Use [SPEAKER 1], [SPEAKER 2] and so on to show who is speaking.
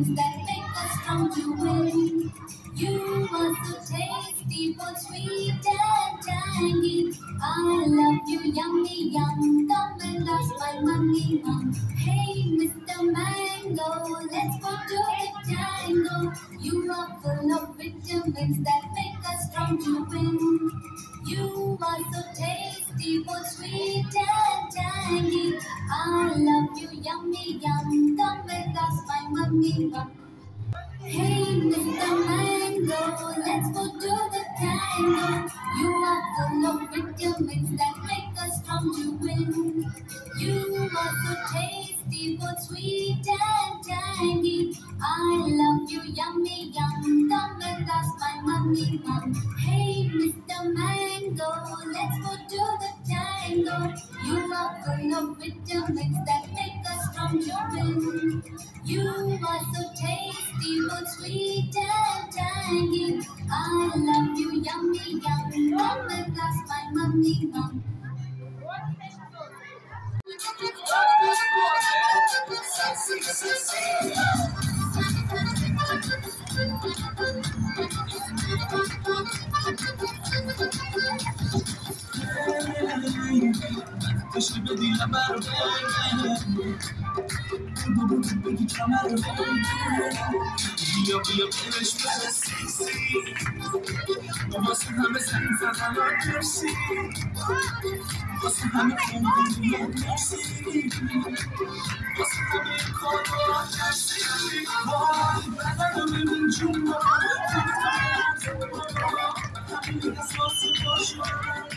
[SPEAKER 1] vitamins that make us strong to win. You are so tasty, both sweet and tangy. I love you, yummy, yum. Come and ask my mommy, mom. Hey, Mr. Mango, let's go to the tango. You are full of vitamins that make us strong to win. You are so tasty, both sweet and tangy. I love you, yummy, yum. Come and ask my mommy, mom. Hey, Mr. Mango, let's go to the tango. You are full of vitamins that make us strong to win. You are so tasty, both sweet and tangy. I love you, yummy, yum. Come and ask my mommy, mom. Hey, Mr. Mango, let's go to the tango. You are full of vitamins that make us strong to win. You are so tasty, both sweet and tangy. I love you, yummy, yum. Come and ask my mommy, mom.
[SPEAKER 2] Deixa eu pedir a mão, big camera, you be a village sexy. Você vai me sentar na mercy. Você vai me convidar na mercy. Você vai me convidar na mercy. Boy, I'm living jungle. I'm living so emotional.